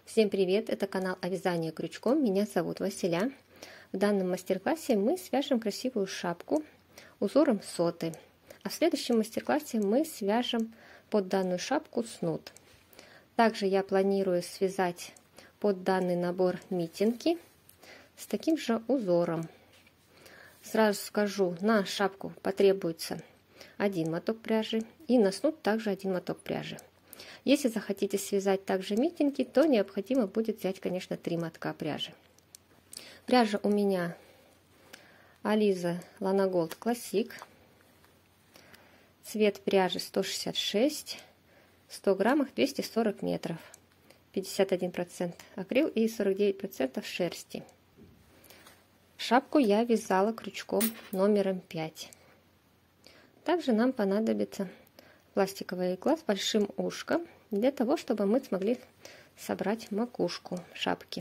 Всем привет! Это канал о вязании крючком. Меня зовут Василя. В данном мастер-классе мы свяжем красивую шапку узором соты. А в следующем мастер-классе мы свяжем под данную шапку снуд. Также я планирую связать под данный набор митинги с таким же узором. Сразу скажу, на шапку потребуется один моток пряжи и на снуд также один моток пряжи. Если захотите связать также митинги, то необходимо будет взять, конечно, 3 мотка пряжи. Пряжа у меня Alize Lana Gold Classic. Цвет пряжи 166, 100 граммах 240 метров, 51% акрил и 49% шерсти. Шапку я вязала крючком номером 5. Также нам понадобится пластиковая игла с большим ушком, для того, чтобы мы смогли собрать макушку шапки.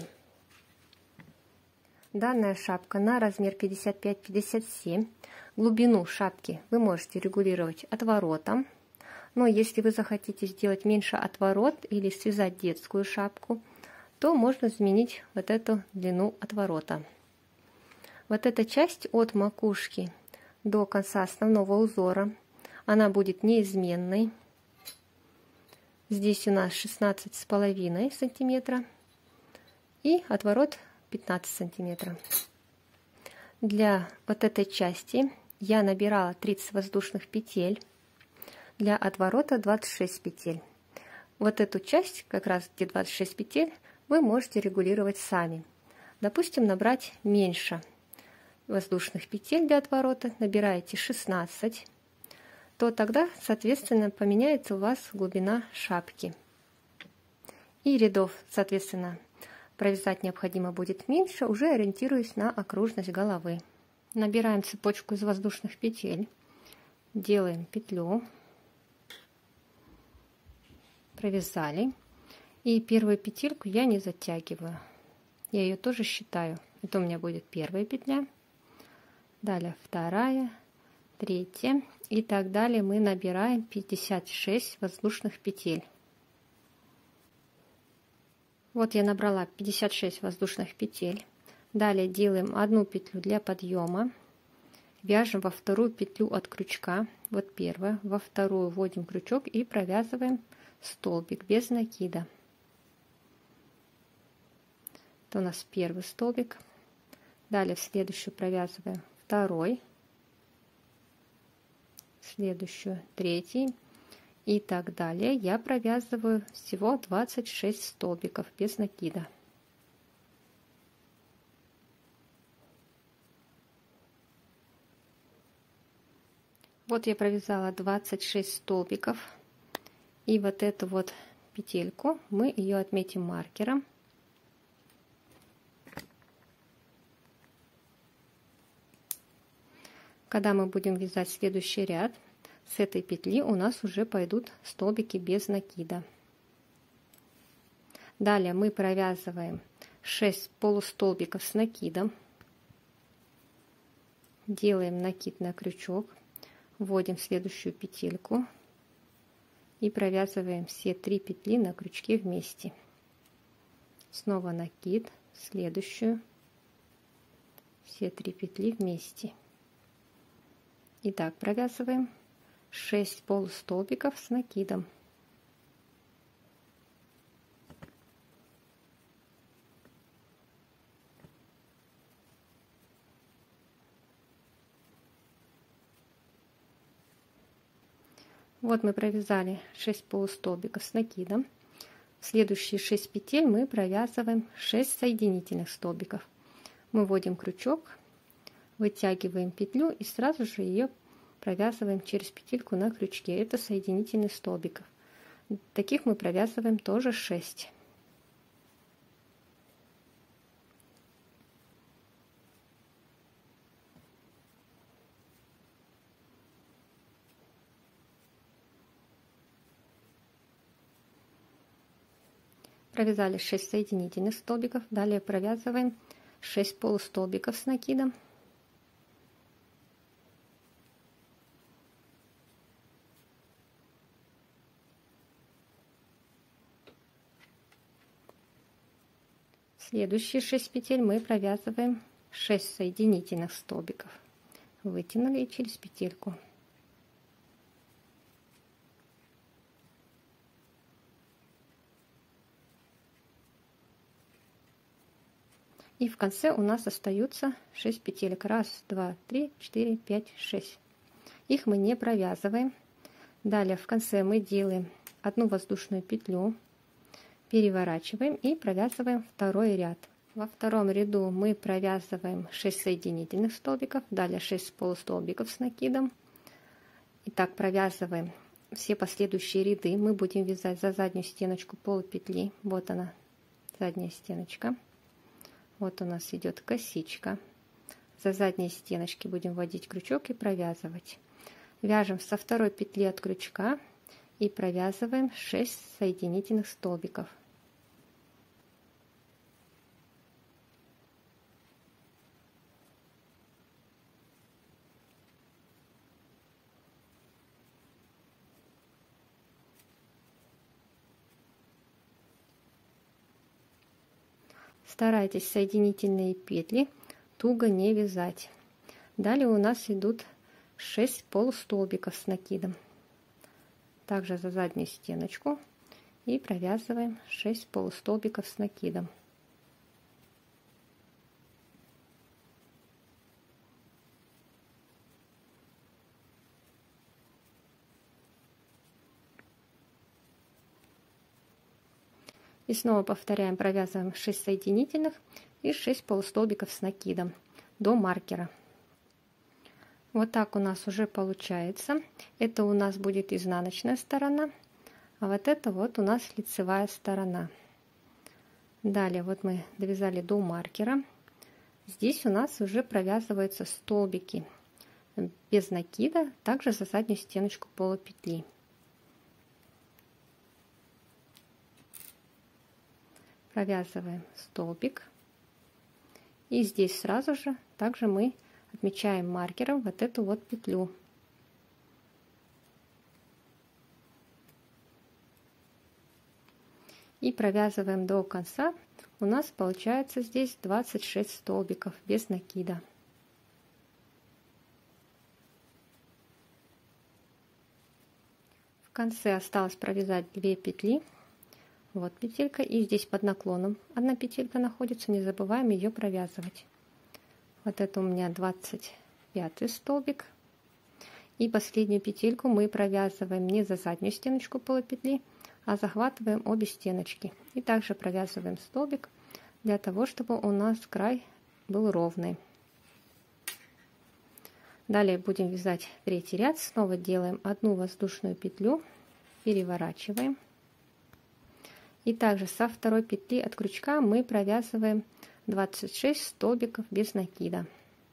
Данная шапка на размер 55-57. Глубину шапки вы можете регулировать отворотом. Но если вы захотите сделать меньше отворот или связать детскую шапку, то можно изменить вот эту длину отворота. Вот эта часть от макушки до конца основного узора, она будет неизменной. Здесь у нас 16,5 сантиметра и отворот 15 сантиметров. Для вот этой части я набирала 30 воздушных петель, для отворота 26 петель. Вот эту часть, как раз где 26 петель, вы можете регулировать сами. Допустим, набрать меньше воздушных петель для отворота, набираете 16, то тогда, соответственно, поменяется у вас глубина шапки. И рядов, соответственно, провязать необходимо будет меньше, уже ориентируясь на окружность головы. Набираем цепочку из воздушных петель, делаем петлю, провязали. И первую петельку я не затягиваю, я ее тоже считаю. Это у меня будет первая петля, далее вторая, третья и так далее. Мы набираем 56 воздушных петель. Вот я набрала 56 воздушных петель. Далее делаем одну петлю для подъема, вяжем во вторую петлю от крючка, вот первая, во вторую вводим крючок и провязываем столбик без накида. Это у нас первый столбик. Далее в следующую провязываем второй, следующую третий и так далее. Я провязываю всего 26 столбиков без накида. Вот я провязала 26 столбиков, и вот эту вот петельку мы ее отметим маркером. Когда мы будем вязать следующий ряд, с этой петли у нас уже пойдут столбики без накида. Далее мы провязываем 6 полустолбиков с накидом, делаем накид на крючок, вводим следующую петельку и провязываем все 3 петли на крючке вместе. Снова накид, следующую, все 3 петли вместе. Итак, провязываем 6 полустолбиков с накидом. Вот мы провязали 6 полустолбиков с накидом. В следующие 6 петель мы провязываем 6 соединительных столбиков. Мы вводим крючок, вытягиваем петлю и сразу же ее провязываем через петельку на крючке. Это соединительных столбиков. Таких мы провязываем тоже 6. Провязали 6 соединительных столбиков. Далее провязываем 6 полустолбиков с накидом. Следующие 6 петель мы провязываем 6 соединительных столбиков. Вытянули и через петельку. И в конце у нас остаются 6 петелек. 1, 2, 3, 4, 5, 6. Их мы не провязываем. Далее в конце мы делаем одну воздушную петлю, переворачиваем и провязываем второй ряд. Во втором ряду мы провязываем 6 соединительных столбиков, далее 6 полустолбиков с накидом. И так провязываем все последующие ряды. Мы будем вязать за заднюю стеночку полупетли. Вот она, задняя стеночка. Вот у нас идет косичка. За задние стеночки будем вводить крючок и провязывать. Вяжем со второй петли от крючка и провязываем 6 соединительных столбиков. Старайтесь соединительные петли туго не вязать. Далее у нас идут 6 полустолбиков с накидом. Также за заднюю стеночку и провязываем 6 полустолбиков с накидом. И снова повторяем, провязываем 6 соединительных и 6 полустолбиков с накидом до маркера. Вот так у нас уже получается. Это у нас будет изнаночная сторона, а вот это вот у нас лицевая сторона. Далее вот мы довязали до маркера. Здесь у нас уже провязываются столбики без накида, также за заднюю стеночку полупетли. Провязываем столбик, и здесь сразу же также мы отмечаем маркером вот эту вот петлю. И провязываем до конца. У нас получается здесь 26 столбиков без накида. В конце осталось провязать 2 петли. Вот петелька, и здесь под наклоном одна петелька находится, не забываем ее провязывать. Вот это у меня 25 столбик. И последнюю петельку мы провязываем не за заднюю стеночку полупетли, а захватываем обе стеночки. И также провязываем столбик для того, чтобы у нас край был ровный. Далее будем вязать третий ряд. Снова делаем одну воздушную петлю, переворачиваем. И также со второй петли от крючка мы провязываем 26 столбиков без накида.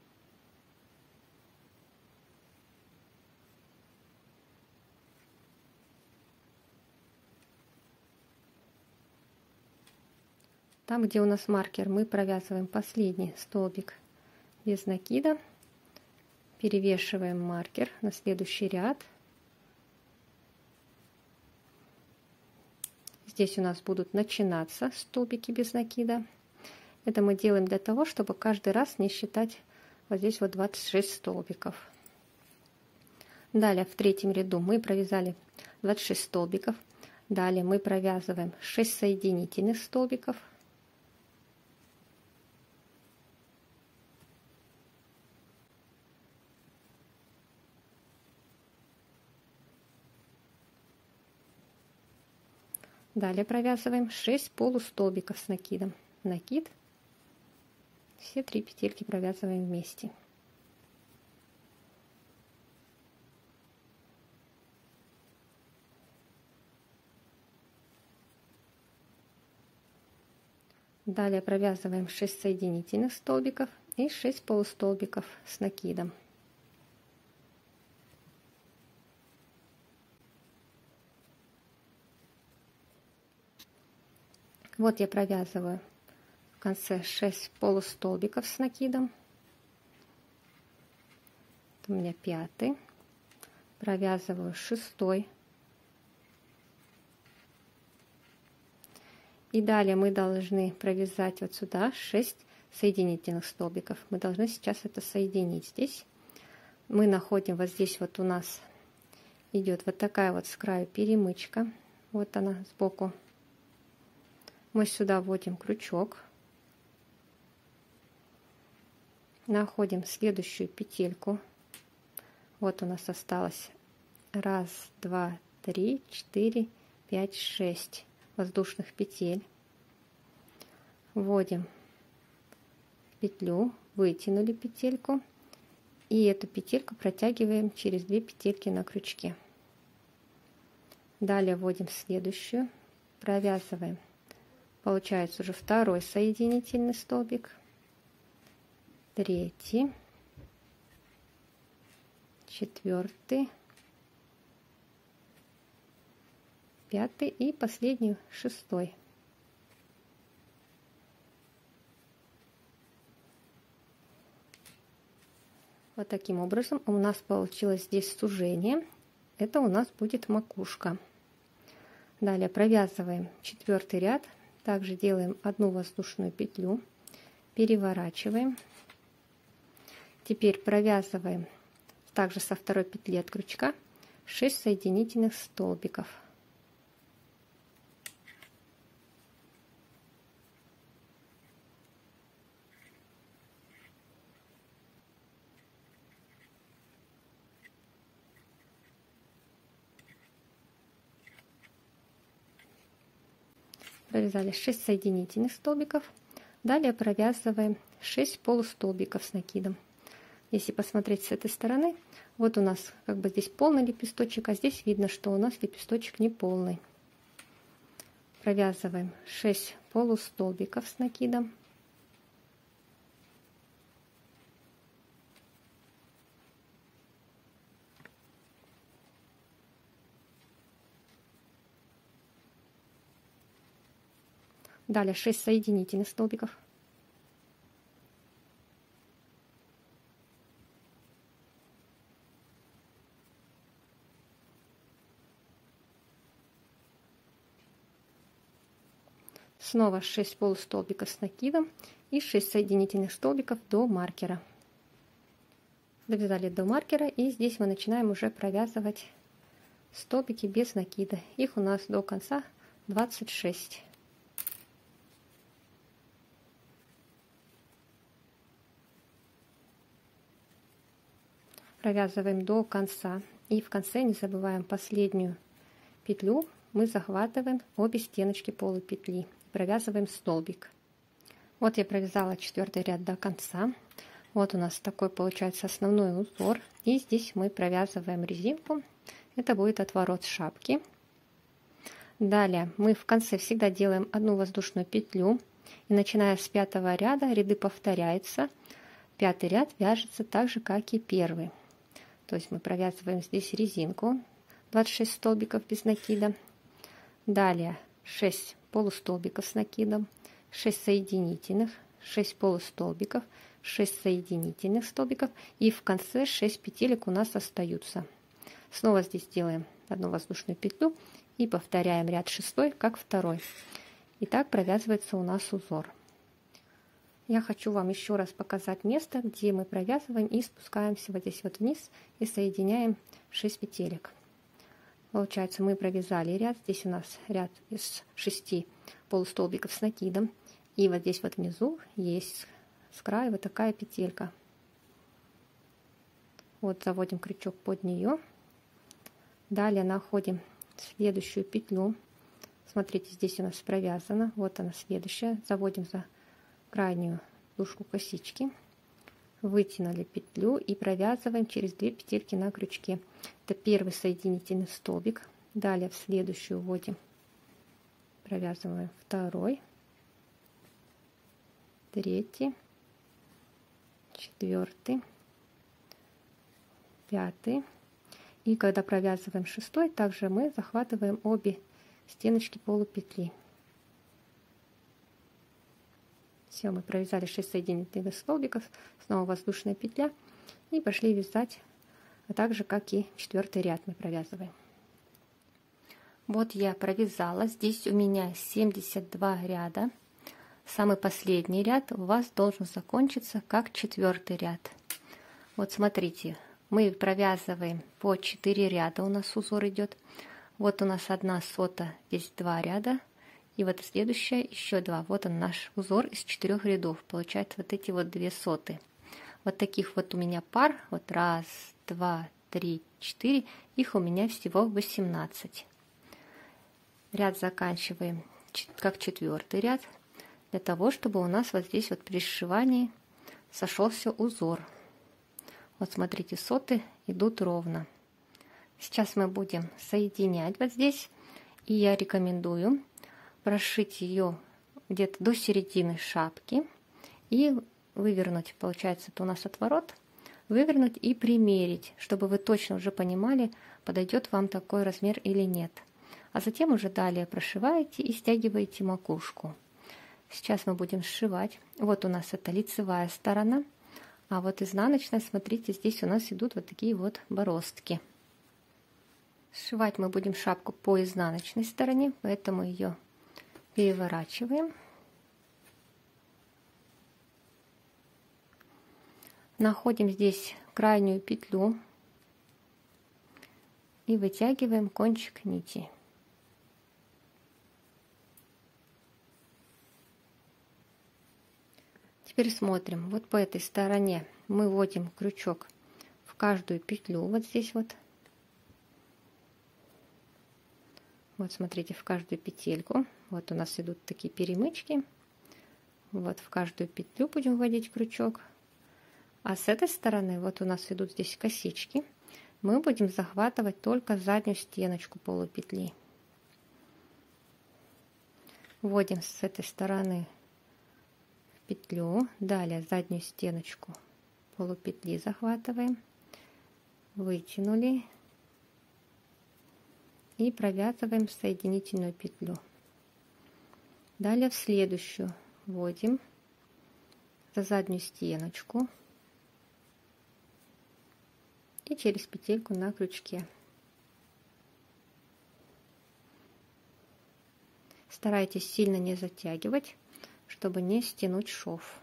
Там, где у нас маркер, мы провязываем последний столбик без накида, перевешиваем маркер на следующий ряд. Здесь у нас будут начинаться столбики без накида. Это мы делаем для того, чтобы каждый раз не считать вот здесь вот 26 столбиков. Далее в третьем ряду мы провязали 26 столбиков. Далее мы провязываем 6 соединительных столбиков. Далее провязываем 6 полустолбиков с накидом. Накид. Все 3 петельки провязываем вместе. Далее провязываем 6 соединительных столбиков и 6 полустолбиков с накидом. Вот я провязываю в конце 6 полустолбиков с накидом. Это у меня 5-й. Провязываю 6-й. И далее мы должны провязать вот сюда 6 соединительных столбиков. Мы должны сейчас это соединить. Здесь мы находим, вот здесь вот у нас идет вот такая вот с краю перемычка. Вот она сбоку. Мы сюда вводим крючок. Находим следующую петельку. Вот у нас осталось 1, 2, 3, 4, 5, 6 воздушных петель. Вводим петлю, вытянули петельку, и эту петельку протягиваем через 2 петельки на крючке. Далее вводим следующую, провязываем. Получается уже второй соединительный столбик, третий, четвертый, пятый и последний, шестой. Вот таким образом у нас получилось здесь сужение. Это у нас будет макушка. Далее провязываем 4 ряд. Также делаем одну воздушную петлю, переворачиваем. Теперь провязываем также со второй петли от крючка 6 соединительных столбиков. Провязали 6 соединительных столбиков. Далее провязываем 6 полустолбиков с накидом. Если посмотреть с этой стороны, вот у нас как бы здесь полный лепесточек, а здесь видно, что у нас лепесточек не полный. Провязываем 6 полустолбиков с накидом. Далее 6 соединительных столбиков. Снова 6 полустолбиков с накидом и 6 соединительных столбиков до маркера. Довязали до маркера, и здесь мы начинаем уже провязывать столбики без накида. Их у нас до конца 26. Провязываем до конца, и в конце не забываем последнюю петлю, мы захватываем обе стеночки полупетли, провязываем столбик. Вот я провязала 4 ряд до конца. Вот у нас такой получается основной узор, и здесь мы провязываем резинку. Это будет отворот шапки. Далее мы в конце всегда делаем одну воздушную петлю, и начиная с 5 ряда ряды повторяются. 5 ряд вяжется так же, как и первый. То есть мы провязываем здесь резинку, 26 столбиков без накида. Далее 6 полустолбиков с накидом, 6 соединительных, 6 полустолбиков, 6 соединительных столбиков, и в конце 6 петелек у нас остаются. Снова здесь делаем одну воздушную петлю и повторяем ряд 6, как второй. И так провязывается у нас узор. Я хочу вам еще раз показать место, где мы провязываем и спускаемся вот здесь вот вниз и соединяем 6 петелек. Получается, мы провязали ряд, здесь у нас ряд из 6 полустолбиков с накидом, и вот здесь вот внизу есть с края вот такая петелька. Вот заводим крючок под нее. Далее находим следующую петлю. Смотрите, здесь у нас провязано, вот она следующая. Заводим за крайнюю дужку косички, вытянули петлю и провязываем через 2 петельки на крючке. Это первый соединительный столбик. Далее в следующую вводим, провязываем второй, третий, четвертый, пятый. И когда провязываем 6, также мы захватываем обе стеночки полупетли. Все, мы провязали 6 соединительных столбиков, снова воздушная петля, и пошли вязать, а так же, как и 4 ряд мы провязываем. Вот я провязала. Здесь у меня 72 ряда. Самый последний ряд у вас должен закончиться как 4-й ряд. Вот смотрите, мы провязываем по 4 ряда, у нас узор идет. Вот у нас 1 сота, здесь 2 ряда. И вот следующая еще 2. Вот он наш узор из 4 рядов. Получается вот эти вот 2 соты. Вот таких вот у меня пар. Вот 1, 2, 3, 4. Их у меня всего 18. Ряд заканчиваем как 4-й ряд. Для того, чтобы у нас вот здесь вот при сшивании сошелся узор. Вот смотрите, соты идут ровно. Сейчас мы будем соединять вот здесь. И я рекомендую прошить ее где-то до середины шапки и вывернуть. Получается, это у нас отворот. Вывернуть и примерить, чтобы вы точно уже понимали, подойдет вам такой размер или нет. А затем уже далее прошиваете и стягиваете макушку. Сейчас мы будем сшивать. Вот у нас это лицевая сторона. А вот изнаночная, смотрите, здесь у нас идут вот такие вот бороздки. Сшивать мы будем шапку по изнаночной стороне, поэтому ее переворачиваем. Находим здесь крайнюю петлю и вытягиваем кончик нити. Теперь смотрим. Вот по этой стороне мы вводим крючок в каждую петлю. Вот здесь вот. Вот смотрите, в каждую петельку. Вот у нас идут такие перемычки. Вот в каждую петлю будем вводить крючок. А с этой стороны вот у нас идут здесь косички. Мы будем захватывать только заднюю стеночку полупетли. Вводим с этой стороны в петлю. Далее заднюю стеночку полупетли захватываем. Вытянули. И провязываем соединительную петлю. Далее в следующую вводим за заднюю стеночку и через петельку на крючке. Старайтесь сильно не затягивать, чтобы не стянуть шов.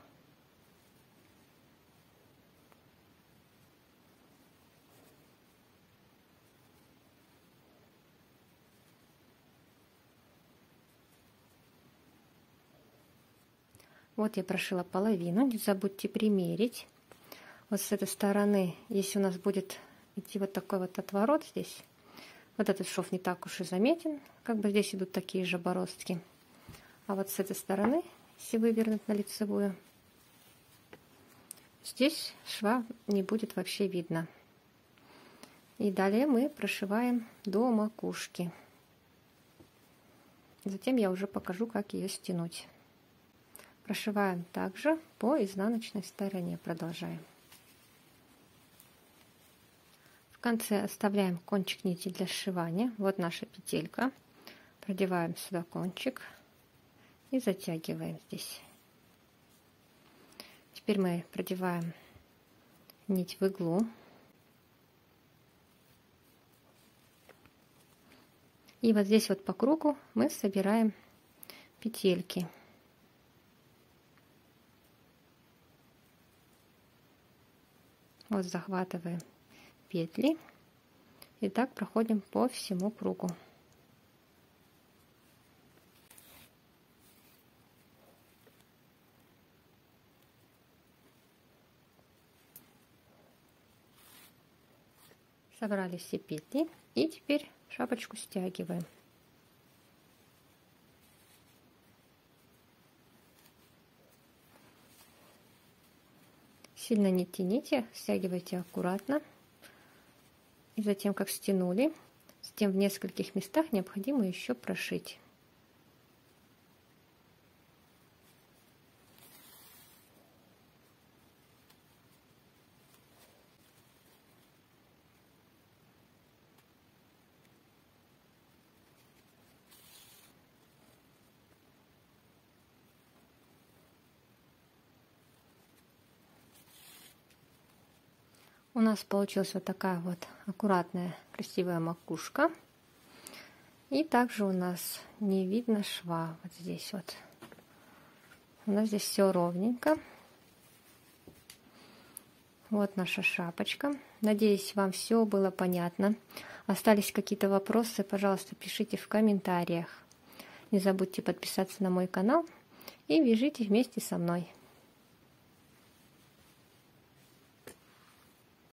Вот я прошила половину, не забудьте примерить. Вот с этой стороны, если у нас будет идти вот такой вот отворот здесь, вот этот шов не так уж и заметен, как бы здесь идут такие же бороздки. А вот с этой стороны, если вывернуть на лицевую, здесь шва не будет вообще видно. И далее мы прошиваем до макушки. Затем я уже покажу, как ее стянуть. Прошиваем также по изнаночной стороне, продолжаем. В конце оставляем кончик нити для сшивания. Вот наша петелька. Продеваем сюда кончик и затягиваем здесь. Теперь мы продеваем нить в иглу. И вот здесь вот по кругу мы собираем петельки. Вот захватываем петли и так проходим по всему кругу. Собрали все петли и теперь шапочку стягиваем. Сильно не тяните, стягивайте аккуратно. И затем, как стянули, затем в нескольких местах необходимо еще прошить. У нас получилась вот такая вот аккуратная, красивая макушка. И также у нас не видно шва. Вот здесь вот. У нас здесь все ровненько. Вот наша шапочка. Надеюсь, вам все было понятно. Остались какие-то вопросы, пожалуйста, пишите в комментариях. Не забудьте подписаться на мой канал и вяжите вместе со мной.